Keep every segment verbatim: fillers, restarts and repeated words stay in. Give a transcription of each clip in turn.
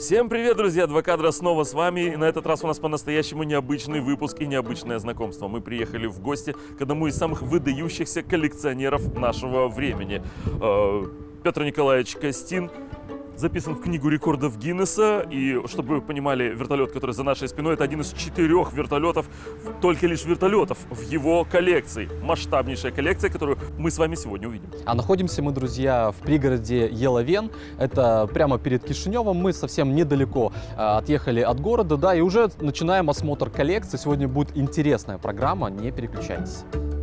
Всем привет, друзья! Два кадра снова с вами. И на этот раз у нас по-настоящему необычный выпуск и необычное знакомство. Мы приехали в гости к одному из самых выдающихся коллекционеров нашего времени. Петр Николаевич Костин записан в книгу рекордов Гиннесса. И, чтобы вы понимали, вертолет, который за нашей спиной, это один из четырех вертолетов, только лишь вертолетов в его коллекции. Масштабнейшая коллекция, которую мы с вами сегодня увидим. А находимся мы, друзья, в пригороде Еловен. Это прямо перед Кишиневом. Мы совсем недалеко а, отъехали от города, да, и уже начинаем осмотр коллекции. Сегодня будет интересная программа, не переключайтесь.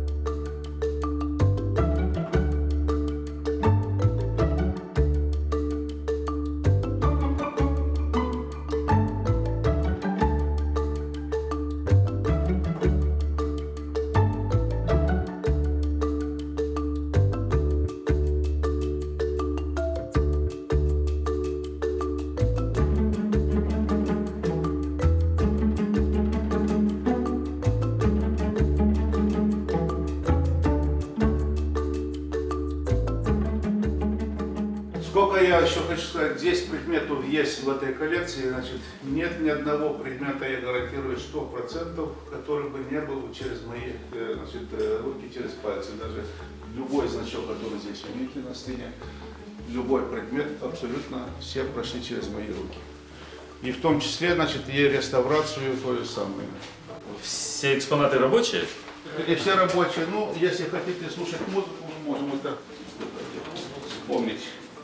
Сколько я еще хочу сказать, здесь предметов есть в этой коллекции, значит, нет ни одного предмета, я гарантирую, сто процентов, который бы не был через мои, значит, руки, через пальцы. Даже любой значок, который здесь видите на стене, любой предмет, абсолютно все прошли через мои руки. И в том числе, значит, и реставрацию то же самое. Все экспонаты рабочие? И все рабочие. Ну, если хотите слушать музыку, мы можем это вспомнить.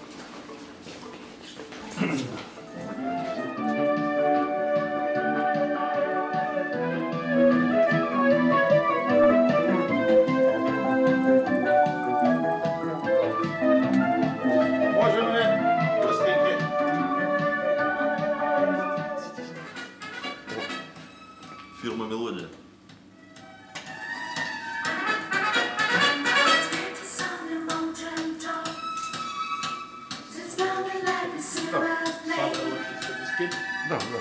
Можем ли? Простите. Фирма «Мелодия». Да, да.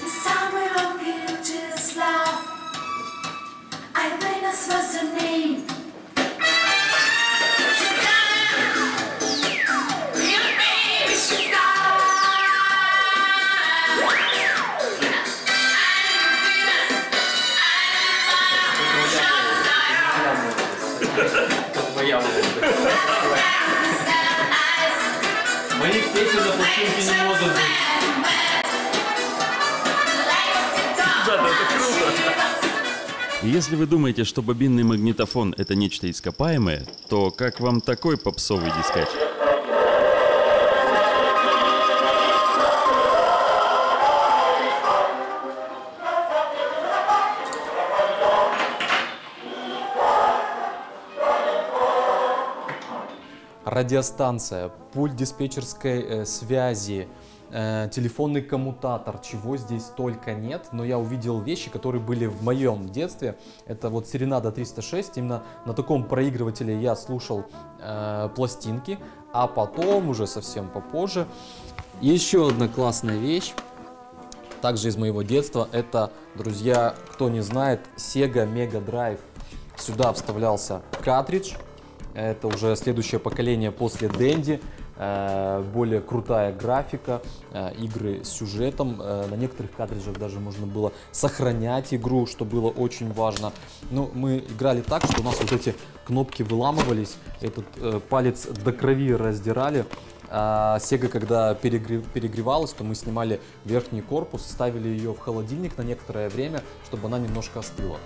Моих песен на пластинке не может быть. И если вы думаете, что бобинный магнитофон – это нечто ископаемое, то как вам такой попсовый дискач? Радиостанция, пульт диспетчерской э, связи, э, телефонный коммутатор, чего здесь только нет. Но я увидел вещи, которые были в моем детстве. Это вот Серенада триста шесть. Именно на таком проигрывателе я слушал э, пластинки. А потом, уже совсем попозже, еще одна классная вещь. Также из моего детства. Это, друзья, кто не знает, Sega Mega Drive. Сюда вставлялся картридж. Это уже следующее поколение после Dendy, более крутая графика, игры с сюжетом. На некоторых картриджах даже можно было сохранять игру, что было очень важно. Но мы играли так, что у нас вот эти кнопки выламывались, этот палец до крови раздирали. А Sega, когда перегревалась, то мы снимали верхний корпус, ставили ее в холодильник на некоторое время, чтобы она немножко остыла.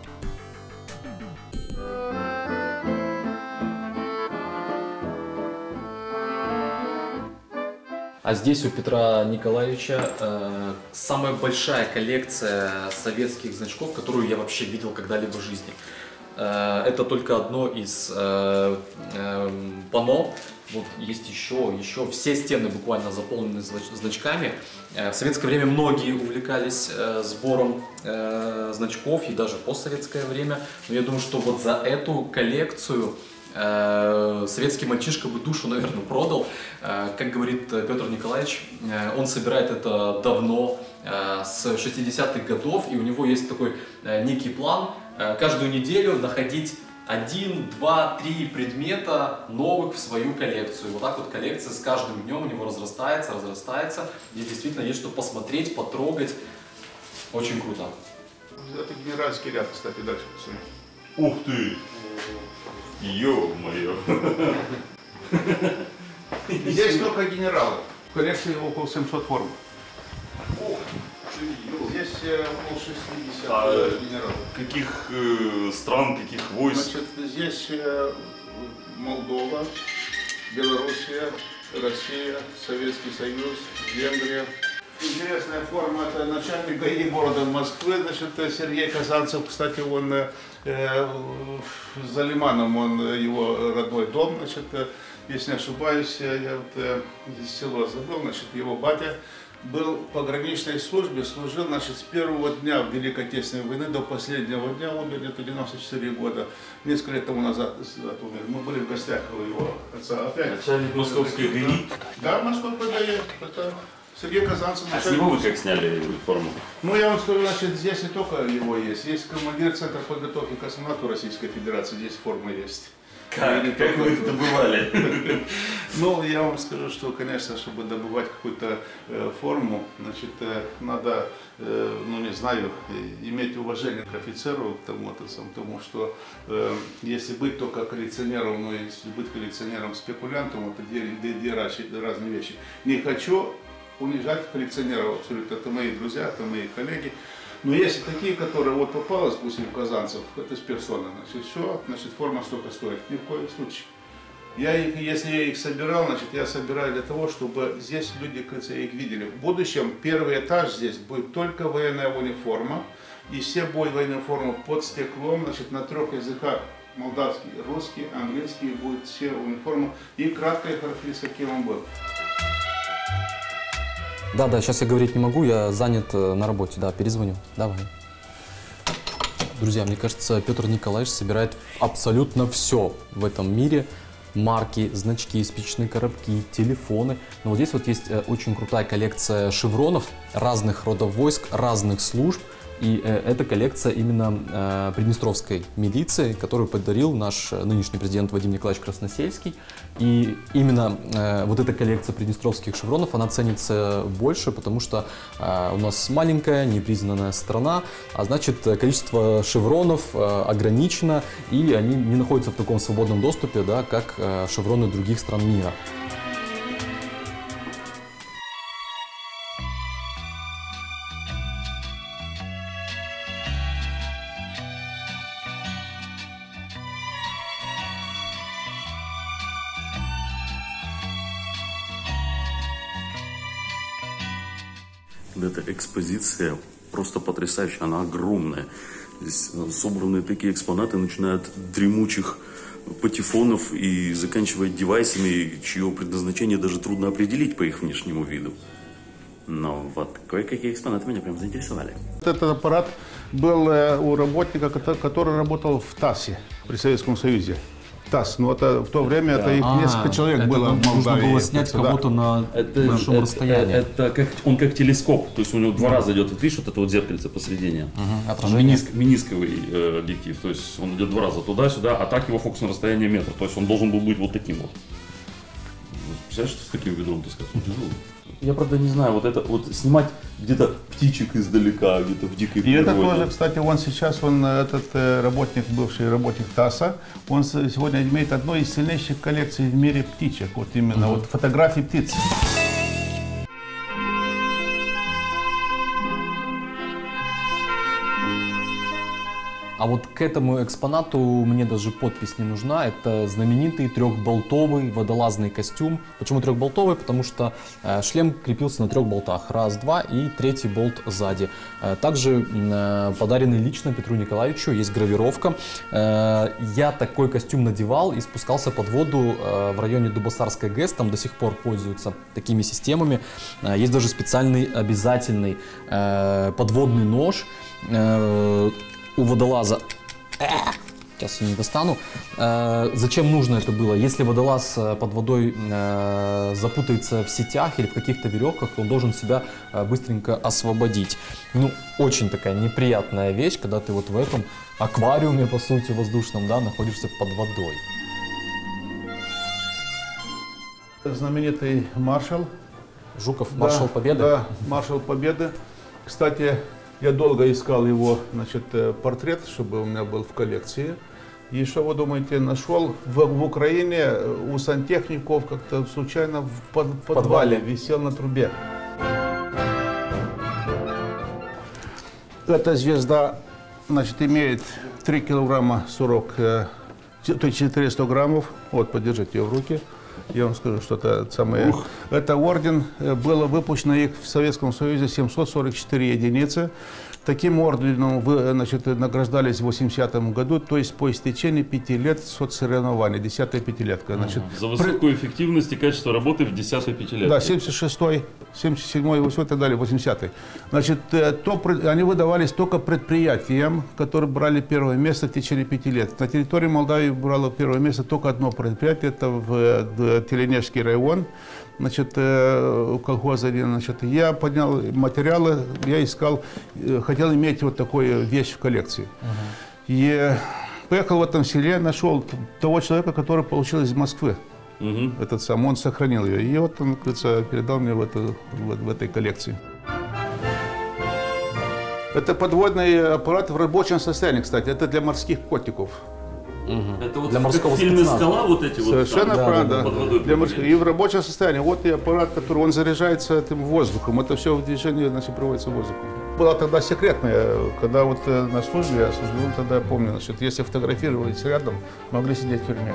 А здесь у Петра Николаевича э, самая большая коллекция советских значков, которую я вообще видел когда-либо в жизни. Э, это только одно из э, э, панно. Вот есть еще, еще все стены буквально заполнены значками. Э, в советское время многие увлекались э, сбором э, значков, и даже постсоветское время. Но я думаю, что вот за эту коллекцию советский мальчишка бы душу, наверное, продал. Как говорит Петр Николаевич, он собирает это давно, с шестидесятых годов, и у него есть такой некий план каждую неделю находить один, два, три предмета новых в свою коллекцию. Вот так вот коллекция с каждым днем у него разрастается, разрастается. И действительно есть что посмотреть, потрогать. Очень круто. Это генеральский ряд, кстати, дальше. Ух ты! Ё-моё! Здесь только генералы. В коллекции около семисот форм. Здесь около шестидесяти а генералов. Каких э, стран, каких войск? Значит, здесь э, Молдова, Белоруссия, Россия, Советский Союз, Венгрия. Интересная форма, это начальник ГАИ города Москвы, значит, Сергей Казанцев, кстати, он э, за Лиманом, он его родной дом, значит, если не ошибаюсь, я вот э, здесь село забыл, значит, его батя был в пограничной службе, служил, значит, с первого дня Великой Отечественной войны до последнего дня, он где-то девяносто четыре года, несколько лет тому назад умер. Мы были в гостях у его отца. Опять. Начальник московской ГАИ? Да, московской ГАИ. Это Сергей Казанцев. А с него вы как сняли форму? Ну, я вам скажу, значит, здесь не только его есть, есть командир Центра подготовки к космонавту Российской Федерации, здесь форма есть. Как? Как вы их добывали? Ну, я вам скажу, что, конечно, чтобы добывать какую-то э, форму, значит, э, надо, э, ну, не знаю, иметь уважение к офицеру, к тому, тому что э, если быть только коллекционером, ну, если быть коллекционером-спекулянтом, это две, две, две разные вещи. Не хочу унижать коллекционеров абсолютно, это мои друзья, это мои коллеги. Но есть такие, которые вот попалось, допустим, в Казанцев, это с персоны, значит, все, значит, форма столько стоит, ни в коем случае. Я их, если я их собирал, значит, я собираю для того, чтобы здесь люди, кажется, их видели. В будущем первый этаж здесь будет только военная униформа, и все будут военные формы под стеклом, значит, на трех языках, молдавский, русский, английский, будет все униформы, и краткая характеристика, кем он был. Да, да, сейчас я говорить не могу, я занят на работе, да, перезвоню. Давай. Друзья, мне кажется, Петр Николаевич собирает абсолютно все в этом мире. Марки, значки, спичечные коробки, телефоны. Но вот здесь вот есть очень крутая коллекция шевронов разных родов войск, разных служб. И э, это коллекция именно э, приднестровской милиции, которую подарил наш нынешний президент Вадим Николаевич Красносельский. И именно э, вот эта коллекция приднестровских шевронов, она ценится больше, потому что э, у нас маленькая, непризнанная страна, а значит количество шевронов э, ограничено, и они не находятся в таком свободном доступе, да, как э, шевроны других стран мира. Эта экспозиция просто потрясающая, она огромная. Здесь собраны такие экспонаты, начиная от дремучих патефонов и заканчивая девайсами, чье предназначение даже трудно определить по их внешнему виду. Но вот кое-какие экспонаты меня прям заинтересовали. Этот аппарат был у работника, который работал в ТАССе при Советском Союзе. ТАСС, но это в то время да. это их несколько а, человек было в Молдавии. Нужно было снять кого-то на это, большом это, расстоянии. Это, это как, он как телескоп, то есть у него два да. раза идет, вот видишь, вот это вот зеркальце посередине. Угу, Миниск, минисковый э, объектив, то есть он идет два раза туда-сюда, а так его фокусное расстояние метр, то есть он должен был быть вот таким вот. Представляешь, что с таким ведром таскать? Я, правда, не знаю, вот это вот снимать где-то птичек издалека, где-то в дикой природе. И это тоже, кстати, он сейчас, он, этот работник, бывший работник ТАССа, он сегодня имеет одну из сильнейших коллекций в мире птичек, вот именно, uh-huh. вот фотографий птиц. А вот к этому экспонату мне даже подпись не нужна. Это знаменитый трехболтовый водолазный костюм. Почему трехболтовый? Потому что э, шлем крепился на трех болтах. Раз, два и третий болт сзади. Э, также э, подаренный лично Петру Николаевичу. Есть гравировка. Э, я такой костюм надевал и спускался под воду э, в районе Дубосарской ГЭС. Там до сих пор пользуются такими системами. Э, есть даже специальный обязательный э, подводный нож. Э, У водолаза сейчас я не достану. Э, зачем нужно это было? Если водолаз под водой э, запутается в сетях или в каких-то веревках, то он должен себя э, быстренько освободить. Ну, очень такая неприятная вещь, когда ты вот в этом аквариуме, по сути, воздушном, да, находишься под водой. Знаменитый маршал. Жуков, Да, маршал Победы? Да, маршал Победы. Кстати, я долго искал его, значит, портрет, чтобы у меня был в коллекции. И что вы думаете, нашел в, в Украине у сантехников как-то случайно в под, подвале, подвале висел на трубе. Эта звезда, значит, имеет три килограмма сорок, то есть четыреста граммов. Вот, подержите ее в руки. Я вам скажу, что это самое. Ух. Это орден, было выпущено их в Советском Союзе семьсот сорок четыре единицы. Таким орденом вы, значит, награждались в восьмидесятом году, то есть по истечении пяти лет соцсоревнований, десятая пятилетка. Значит, за высокую при... эффективность и качество работы в десятой пятилетке. Да, семьдесят шестой, семьдесят седьмой, восьмой и так далее, восьмидесятый. Значит, то, они выдавались только предприятиям, которые брали первое место в течение пяти лет. На территории Молдавии брало первое место только одно предприятие, это в, в Теленежский район. Значит, колхоз один, значит, я поднял материалы, я искал, хотел иметь вот такую вещь в коллекции. Uh-huh. И поехал в этом селе, нашел того человека, который получил из Москвы. Uh-huh. Этот сам, он сохранил ее. И вот он, кажется, передал мне в, эту, в, в этой коллекции. Это подводный аппарат в рабочем состоянии, кстати, это для морских котиков. Угу. Это вот для морского в фильме «Скала» вот эти совершенно вот. правда. Да, да, да. Для морских. И в рабочем состоянии. Вот и аппарат, который он заряжается этим воздухом. Это все в движении, значит, проводится воздухом. Была тогда секретная, когда вот на службе, я служил, тогда я помню, значит, если фотографировались рядом, могли сидеть в тюрьме.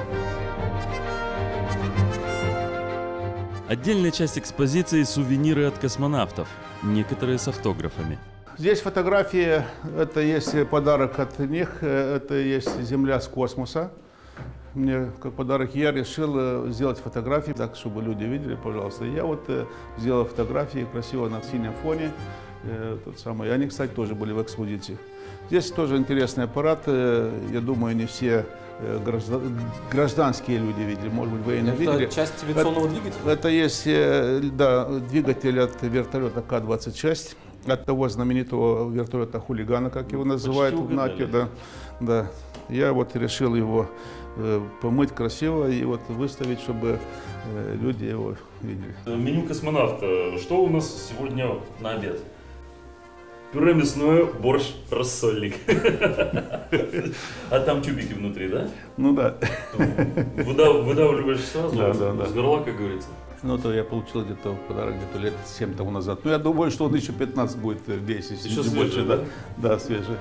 Отдельная часть экспозиции – сувениры от космонавтов, некоторые с автографами. Здесь фотографии, это есть подарок от них, это есть Земля с космоса. Мне как подарок я решил сделать фотографии, так, чтобы люди видели, пожалуйста. Я вот сделал фотографии красиво на синем фоне. Тот самый. Они, кстати, тоже были в экспозиции. Здесь тоже интересный аппарат. Я думаю, не все гражданские люди видели, может быть, вы и не это видели. Это часть авиационного двигателя? Это есть, да, двигатель от вертолета К двадцать шесть. От того знаменитого вертолета «Хулигана», как его называют в НАТО. Да, да. Я вот решил его э, помыть красиво и вот выставить, чтобы э, люди его видели. Меню космонавта. Что у нас сегодня на обед? Пюре мясное, борщ, рассольник. А там тюбики внутри, да? Ну да. Выдавливаешь сразу с горла, как говорится. Ну, то я получил где-то в подарок где-то лет семь тому назад. Ну, я думаю, что он еще пятнадцать будет действовать. Еще свежий, да? Да, свежий.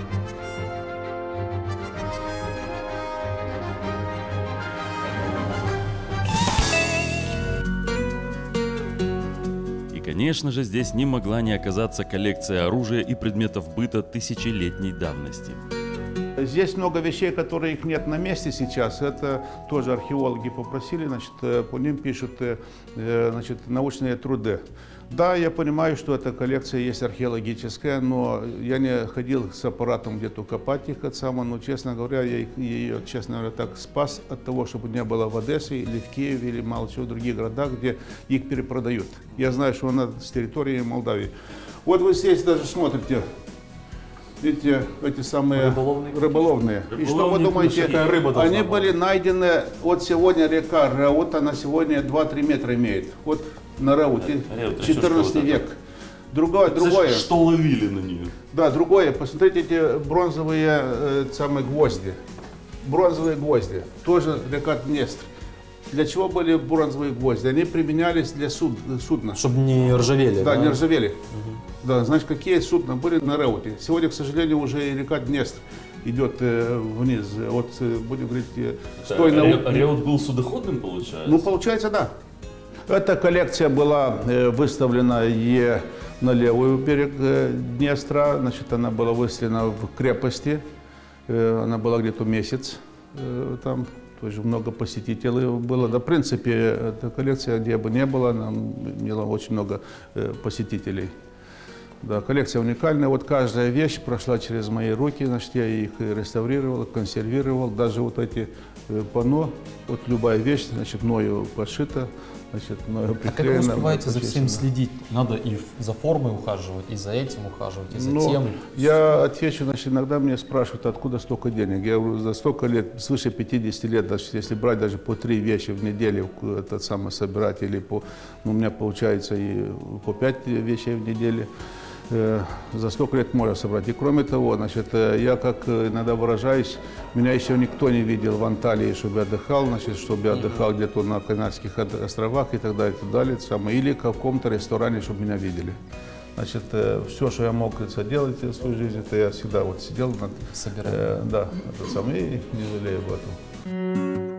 И, конечно же, здесь не могла не оказаться коллекция оружия и предметов быта тысячелетней давности. Здесь много вещей, которые их нет на месте сейчас. Это тоже археологи попросили, значит, по ним пишут, значит, научные труды. Да, я понимаю, что эта коллекция есть археологическая, но я не ходил с аппаратом где-то копать их от самого, но, честно говоря, я ее, честно говоря, так спас от того, чтобы не было в Одессе или в Киеве или мало чего в других городах, где их перепродают. Я знаю, что она с территории Молдавии. Вот вы здесь даже смотрите. Видите, эти самые рыболовные. рыболовные. И что вы думаете, рыба они были найдены, вот сегодня река Раут, она сегодня два-три метра имеет. Вот на Рауте, четырнадцатый век. Другое, другое. Что ловили на нее? Да, другое. Посмотрите эти бронзовые э, самые гвозди. Бронзовые гвозди. Тоже река Днестр. Для чего были бронзовые гвозди? Они применялись для суд, судна. Чтобы не ржавели. Да, да? не ржавели. Угу. Да, значит, какие судна были на Рауте. Сегодня, к сожалению, уже река Днестр идет э, вниз. Вот, э, будем говорить, э, стой на... Реут был судоходным, получается? Ну, получается, да. Эта коллекция была э, выставлена и на левый берег э, Днестра. Значит, она была выставлена в крепости. Э, она была где-то месяц э, там. Тоже много посетителей было. Да, в принципе, эта коллекция, где бы не было, она имела очень много э, посетителей. Да, коллекция уникальная. Вот каждая вещь прошла через мои руки, значит, я их реставрировал, консервировал. Даже вот эти э, панно, вот любая вещь, значит, мною подшита, значит, мною приклеена. А как вы успеваете за всем почищена. следить? Надо и за формой ухаживать, и за этим ухаживать, и за Ну, тем. я отвечу, значит, иногда меня спрашивают, откуда столько денег. Я говорю, за столько лет, свыше пятидесяти лет, даже если брать даже по три вещи в неделю, этот самый собирать, или по, ну, у меня получается и по пять вещей в неделю. За столько лет можно собрать. И кроме того, значит, я, как иногда выражаюсь, меня еще никто не видел в Анталии, чтобы я отдыхал, значит, чтобы я отдыхал где-то на Канарских островах и так далее, и так далее, или в каком-то ресторане, чтобы меня видели. Значит, все, что я мог делать в свою жизнь, это я всегда вот сидел над... Собирал. Э, да, это самое, и не жалею об этом.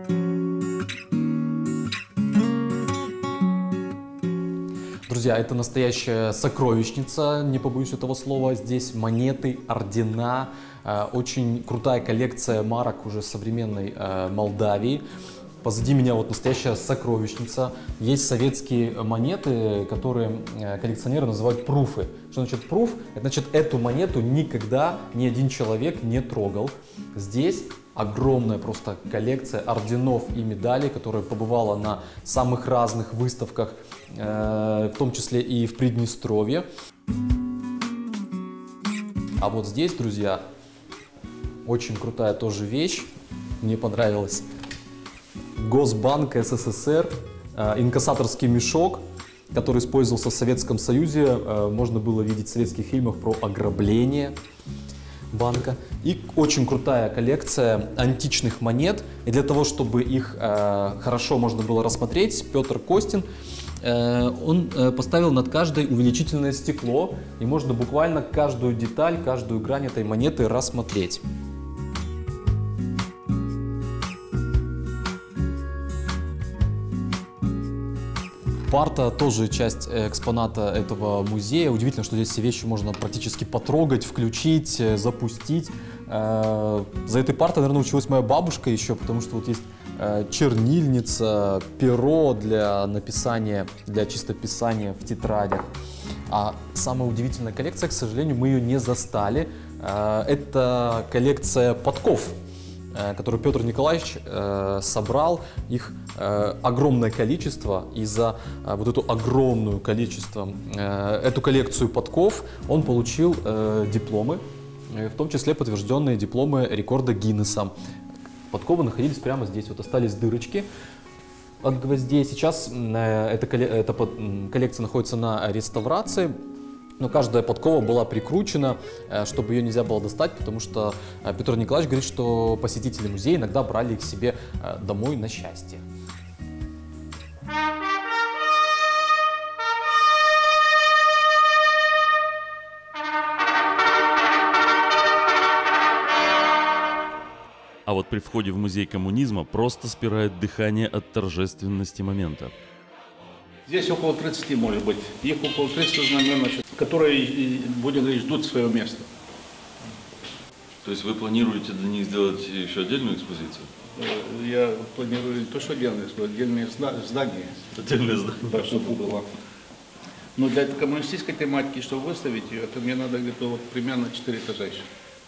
Друзья, это настоящая сокровищница, не побоюсь этого слова. Здесь монеты, ордена, э, очень крутая коллекция марок уже современной э, Молдавии. Позади меня вот настоящая сокровищница. Есть советские монеты, которые э, коллекционеры называют пруфы. Что значит пруф? Это значит, эту монету никогда ни один человек не трогал. Здесь огромная просто коллекция орденов и медалей, которая побывала на самых разных выставках, э, в том числе и в Приднестровье. А вот здесь, друзья, очень крутая тоже вещь, мне понравилась. Госбанк СССР, э, инкассаторский мешок, который использовался в Советском Союзе. Э, можно было видеть в советских фильмах про ограбление банка. И очень крутая коллекция античных монет. И для того, чтобы их э, хорошо можно было рассмотреть, Петр Костин, э, он э, поставил над каждой увеличительное стекло, и можно буквально каждую деталь, каждую грань этой монеты рассмотреть. Парта тоже часть экспоната этого музея. Удивительно, что здесь все вещи можно практически потрогать, включить, запустить. За этой партой, наверное, училась моя бабушка еще, потому что вот есть чернильница, перо для написания, для чистописания в тетрадях. А самая удивительная коллекция, к сожалению, мы ее не застали. Это коллекция подков, который Петр Николаевич э, собрал. Их э, огромное количество, и за э, вот эту огромную количество, э, эту коллекцию подков он получил э, дипломы, э, в том числе подтвержденные дипломы рекорда Гиннесса. Подковы находились прямо здесь, вот остались дырочки от гвоздей. Сейчас э, эта, эта коллекция находится на реставрации. Но каждая подкова была прикручена, чтобы ее нельзя было достать, потому что Петр Николаевич говорит, что посетители музея иногда брали их себе домой на счастье. А вот при входе в музей коммунизма просто спирает дыхание от торжественности момента. Здесь около тридцати, может быть. Их около тридцати знамен, значит, которые, будем говорить, ждут своего места. То есть вы планируете для них сделать еще отдельную экспозицию? Я планирую не то, что отдельные, отдельные здания. Отдельное здание? Да, чтобы было. Но для коммунистической тематики, чтобы выставить ее, это мне надо где-то вот примерно четыре этажа еще.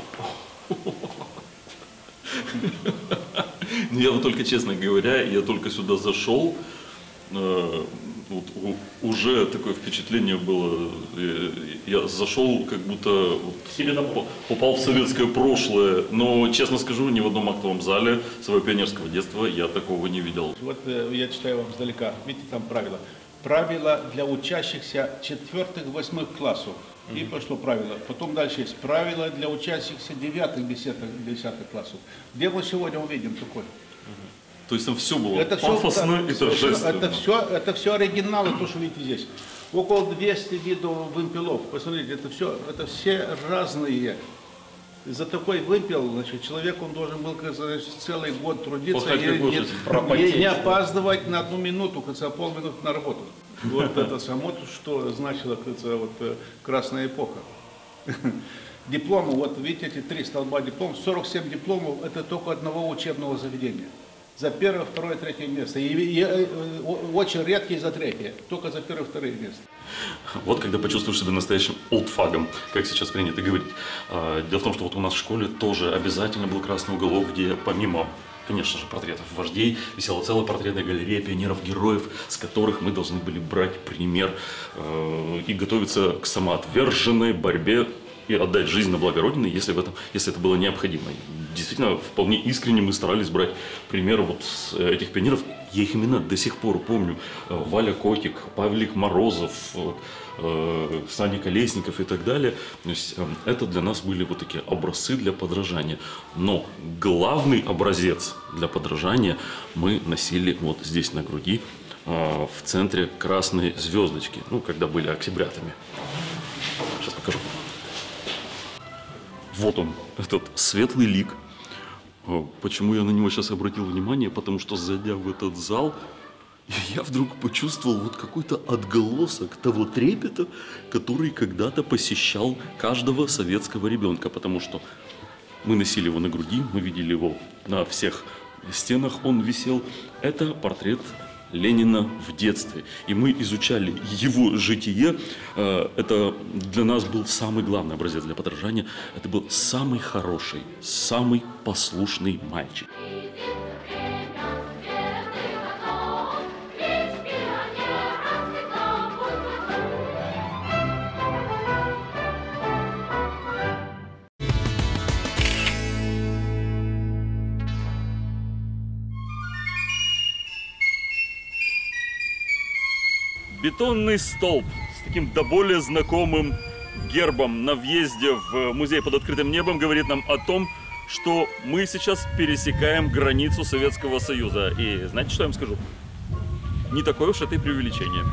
Я вот только, честно говоря, я только сюда зашел, вот, уже такое впечатление было, я зашел, как будто вот, попал в советское прошлое, но, честно скажу, ни в одном актовом зале своего пионерского детства я такого не видел. Вот я читаю вам издалека, видите, там правила. Правила для учащихся четвертых-восьмых классов. И пошло правило. Потом дальше есть правила для учащихся девятых-десятых классов. Где мы сегодня увидим такое? То есть там все было это пафосно все, и торжественно. Это все, это все оригиналы, то, что видите здесь. Около двухсот видов вымпелов. Посмотрите, это все, это все разные. За такой вымпел, значит, человек, он должен был, как сказать, целый год трудиться и не, не опаздывать на одну минуту, как сказать, полминуты на работу. Вот это само, что значило, как сказать, вот, красная эпоха. Дипломы, вот видите, эти три столба дипломов, сорок семь дипломов, это только одного учебного заведения. За первое, второе, третье место. И, и, и очень редкие за третье. Только за первое, второе место. Вот когда почувствуешь себя настоящим олдфагом, как сейчас принято говорить. Дело в том, что вот у нас в школе тоже обязательно был красный уголок, где помимо, конечно же, портретов вождей, висела целая портретная галерея пионеров-героев, с которых мы должны были брать пример э, и готовиться к самоотверженной борьбе и отдать жизнь на благо Родины, если, в этом, если это было необходимо. Действительно, вполне искренне мы старались брать пример вот с этих пионеров. Я их имена до сих пор помню. Валя Котик, Павлик Морозов, э, Саня Колесников и так далее. То есть, э, это для нас были вот такие образцы для подражания. Но главный образец для подражания мы носили вот здесь на груди, э, в центре красной звездочки. Ну, когда были октябрятами. Сейчас покажу. Вот он, этот светлый лик. Почему я на него сейчас обратил внимание? Потому что, зайдя в этот зал, я вдруг почувствовал вот какой-то отголосок того трепета, который когда-то посещал каждого советского ребенка. Потому что мы носили его на груди, мы видели его на всех стенах, он висел. Это портрет Ленина в детстве. И мы изучали его житие. Это для нас был самый главный образец для подражания. Это был самый хороший, самый послушный мальчик. Бетонный столб с таким до более знакомым гербом на въезде в музей под открытым небом говорит нам о том, что мы сейчас пересекаем границу Советского Союза. И знаете, что я вам скажу? Не такое уж это и преувеличение.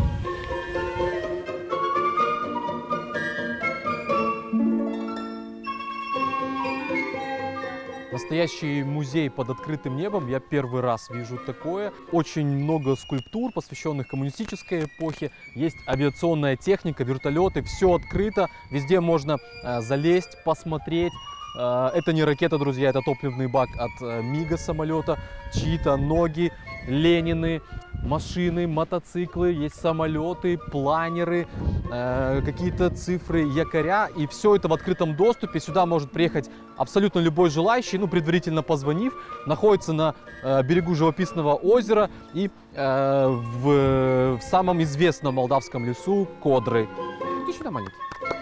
Настоящий музей под открытым небом, я первый раз вижу такое. Очень много скульптур, посвященных коммунистической эпохе. Есть авиационная техника, вертолеты, все открыто. Везде можно э, залезть, посмотреть. Э, это не ракета, друзья, это топливный бак от э, МиГа самолета. Чьи-то ноги, Ленины, машины, мотоциклы, есть самолеты, планеры, э, какие-то цифры, якоря. И все это в открытом доступе. Сюда может приехать абсолютно любой желающий, ну, предварительно позвонив. Находится на э, берегу живописного озера и э, в, в самом известном молдавском лесу Кодры. Иди сюда, Манит.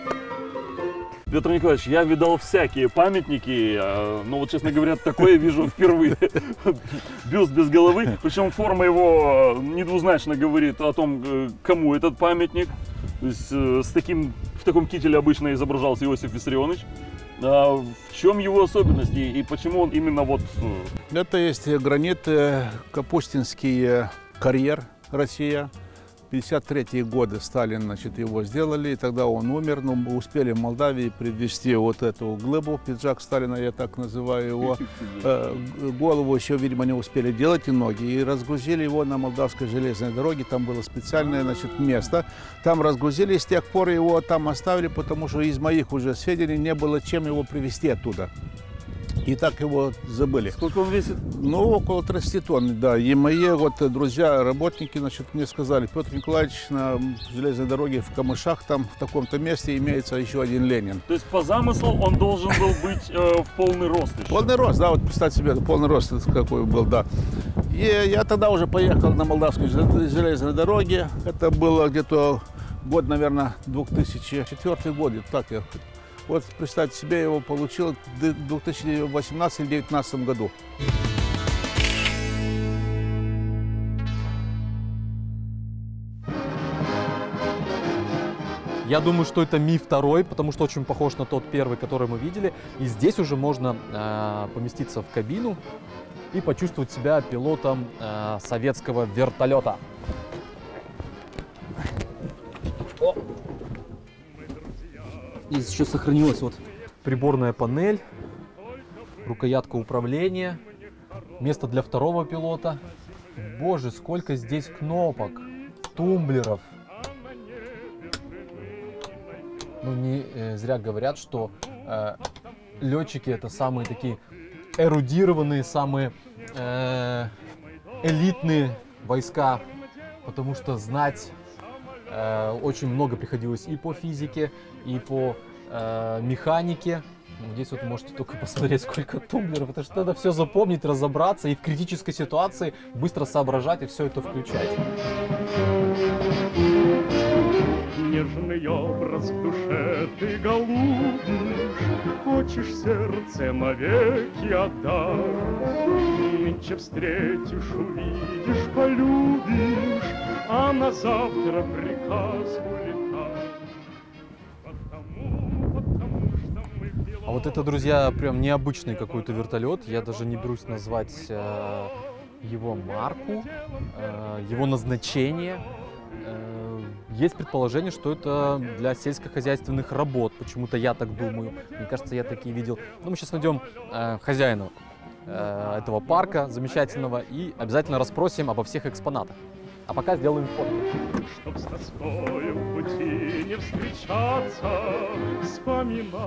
Петр Николаевич, я видал всякие памятники, но вот, честно говоря, такое вижу впервые. Бюст без головы, причем форма его недвузначно говорит о том, кому этот памятник. То есть с таким, в таком кителе обычно изображался Иосиф Виссарионович. А в чем его особенности и почему он именно вот... Это есть гранит Капустинский карьер, Россия. пятьдесят третьи годы Сталин, значит, его сделали, и тогда он умер, но мы успели в Молдавии привезти вот эту глыбу, пиджак Сталина, я так называю его, э, голову еще, видимо, не успели делать, и ноги, и разгрузили его на Молдавской железной дороге, там было специальное, значит, место, там разгрузили, и с тех пор его там оставили, потому что из моих уже сведений не было чем его привезти оттуда. И так его забыли. Сколько он весит? Ну, около тридцати тонн, да. И мои вот друзья, работники, значит, мне сказали: Петр Николаевич, на железной дороге в Камышах, там в таком-то месте имеется еще один Ленин. То есть по замыслу он должен был быть э, в полный рост еще? Полный рост, да, вот представьте себе, полный рост какой был, да. И я тогда уже поехал на Молдавской железной дороге. Это было где-то год, наверное, две тысячи четвёртый год, так я... Вот, представьте себе, я его получил в две тысячи восемнадцатом — две тысячи девятнадцатом году. Я думаю, что это миф второй, потому что очень похож на тот первый, который мы видели. И здесь уже можно э, поместиться в кабину и почувствовать себя пилотом э, советского вертолета. О! Здесь еще сохранилась вот приборная панель, рукоятка управления, место для второго пилота. Боже, сколько здесь кнопок, тумблеров. Ну, не э, зря говорят, что э, летчики — это самые такие эрудированные, самые э, элитные войска, потому что знать э, очень много приходилось и по физике, и по э, механике. Здесь вот можете только посмотреть, сколько тумблеров. Это же надо все запомнить, разобраться и в критической ситуации быстро соображать и все это включать. Нежный образ в душе ты голубишь, хочешь сердце навеки отдать. Нынче встретишь, увидишь, полюбишь, а на завтра приказ улетать. Потому, потому что мы в делах... А вот это, друзья, прям необычный какой-то вертолет. Я даже не берусь назвать э, его марку, э, его назначение. Есть предположение, что это для сельскохозяйственных работ. Почему-то я так думаю. Мне кажется, я такие видел. Но мы сейчас найдем э, хозяина э, этого парка замечательного и обязательно расспросим обо всех экспонатах. А пока сделаем фото. Чтоб с тоской в пути не встречаться, вспоминать.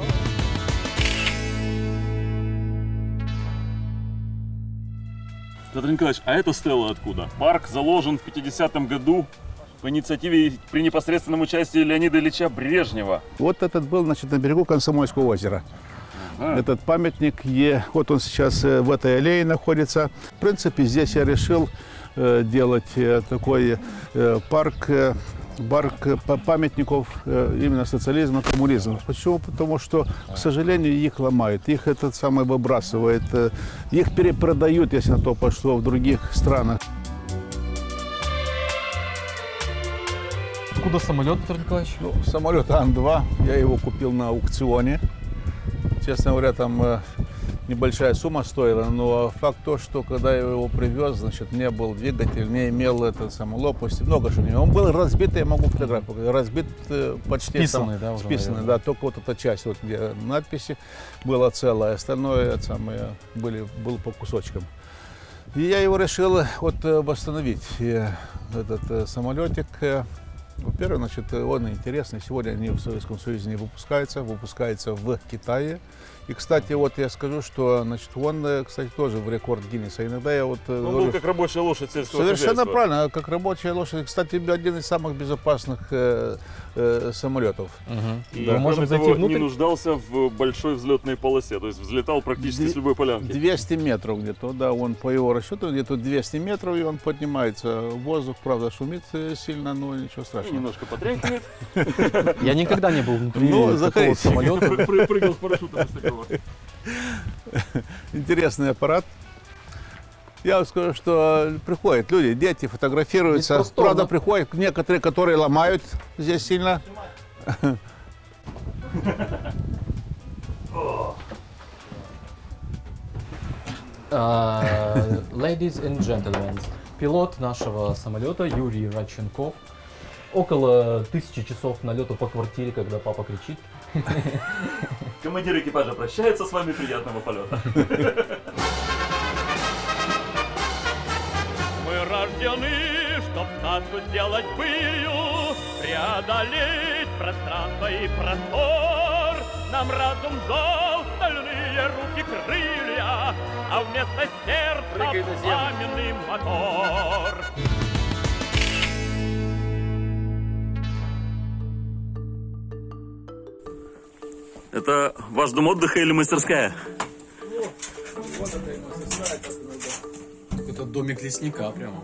Петр Николаевич, а эта стела откуда? Парк заложен в пятидесятом году по инициативе при непосредственном участии Леонида Ильича Брежнева. Вот этот был, значит, на берегу Комсомольского озера. Ага. Этот памятник, е, вот он сейчас в этой аллее находится. В принципе, здесь я решил э, делать э, такой э, парк, э, парк памятников э, именно социализма, коммунизма. Почему? Потому что, к сожалению, их ломают, их этот самый выбрасывает, э, их перепродают, если на то пошло, в других странах. Откуда самолет, Петр Николаевич? Ну, самолет Ан два, я его купил на аукционе. Честно говоря, там э, небольшая сумма стоила, но факт то, что когда я его привез, значит, не был двигатель, не имел этот самый лопасти, много что не. Он был разбит, я могу фотографию, разбит э, почти. Списанный, там, да? Уже, списанный, наверное. да, только вот эта часть, вот где надписи была целая, остальное это самое, были, был по кусочкам. И я его решил вот восстановить, и этот э, самолетик. Э, Во-первых, значит, он интересный. Сегодня они в Советском Союзе не выпускаются, выпускаются в Китае. И, кстати, вот я скажу, что, значит, он, кстати, тоже в рекорд Гиннесса. Иногда я вот... Он говорю, был как рабочая лошадь сельского совершенно хозяйства. правильно, как рабочая лошадь. Кстати, один из самых безопасных э, э, самолетов. Угу. И, Да, кроме можем зайти того, внутрь? не нуждался в большой взлетной полосе, то есть взлетал практически Две- с любой полянки. двести метров где-то, да, он по его расчету, где-то двести метров, и он поднимается в воздух. Правда, шумит э, сильно, но ничего И страшного. немножко потряхивает. Я никогда не был внутри Ну, такого заходите. самолета. Пры- Прыгал с парашютом из такого. Интересный аппарат. Я вам скажу, что приходят люди, дети фотографируются. Здесь просторно. Правда, приходят некоторые, которые ломают здесь сильно. Uh, ladies and gentlemen, пилот нашего самолета Юрий Радченков. Около тысячи часов налета по квартире, когда папа кричит. Командир экипажа прощается с вами, приятного полета. Мы рождены, чтоб сказку сделать былью, преодолеть пространство и простор. Нам разум дал стальные руки крылья, а вместо сердца пламенный мотор. Это ваш дом отдыха или мастерская? Это домик лесника прямо.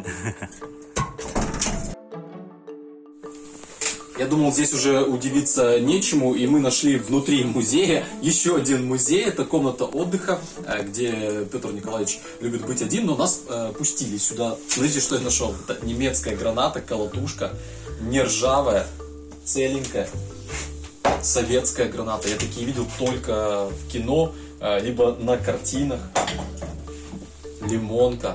Я думал, здесь уже удивиться нечему, и мы нашли внутри музея еще один музей. Это комната отдыха, где Петр Николаевич любит быть один, но нас э, пустили сюда. Смотрите, что я нашел. Это немецкая граната, колотушка, не ржавая, целенькая, советская граната. Я такие видел только в кино, э, либо на картинах. Лимонка.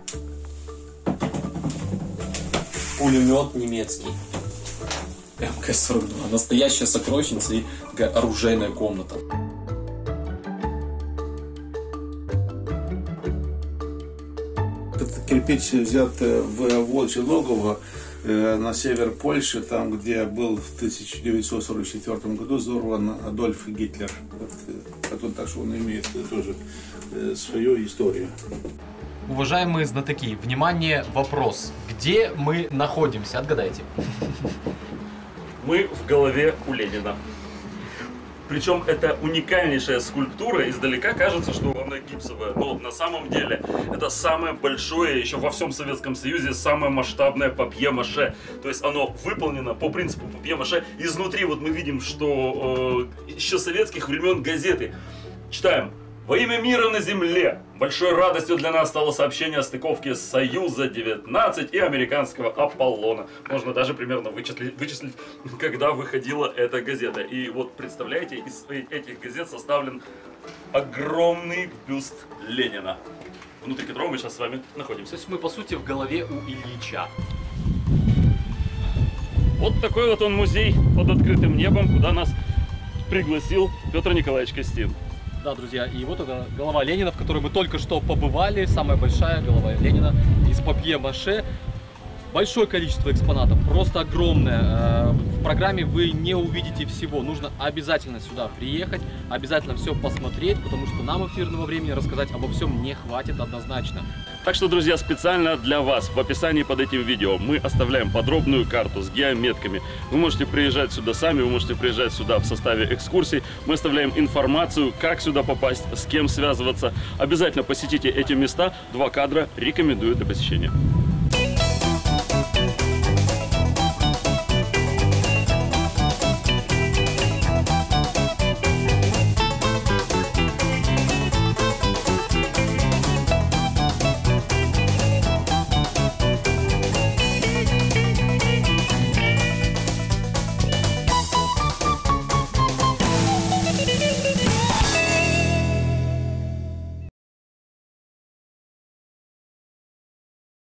Пулемет немецкий. эм ка сорок два. Настоящая сокровищница и такая оружейная комната. Этот кирпич взят в Волчье логово на север Польши, там, где был в тысяча девятьсот сорок четвёртом году взорван Адольф Гитлер. Вот город, он, так что он имеет тоже э, свою историю. Уважаемые знатоки, внимание, вопрос. Где мы находимся? Отгадайте. Мы в голове у Ленина. Причем это уникальнейшая скульптура. Издалека кажется, что она гипсовая. Но на самом деле это самое большое, еще во всем Советском Союзе, самое масштабное папье-маше. То есть оно выполнено по принципу папье-маше. Изнутри вот мы видим, что э, еще советских времен газеты. Читаем. Во имя мира на земле большой радостью для нас стало сообщение о стыковке Союза девятнадцать и американского Аполлона. Можно даже примерно вычислить, вычислить, когда выходила эта газета. И вот представляете, из этих газет составлен огромный бюст Ленина, внутри которого мы сейчас с вами находимся. То есть мы, по сути, в голове у Ильича. Вот такой вот он музей под открытым небом, куда нас пригласил Петр Николаевич Костин. Да, друзья, и вот это голова Ленина, в которой мы только что побывали. Самая большая голова Ленина из папье-маше. Большое количество экспонатов, просто огромное. В программе вы не увидите всего. Нужно обязательно сюда приехать, обязательно все посмотреть, потому что нам эфирного времени рассказать обо всем не хватит однозначно. Так что, друзья, специально для вас в описании под этим видео мы оставляем подробную карту с геометками. Вы можете приезжать сюда сами, вы можете приезжать сюда в составе экскурсий. Мы оставляем информацию, как сюда попасть, с кем связываться. Обязательно посетите эти места. Два кадра рекомендую для посещения.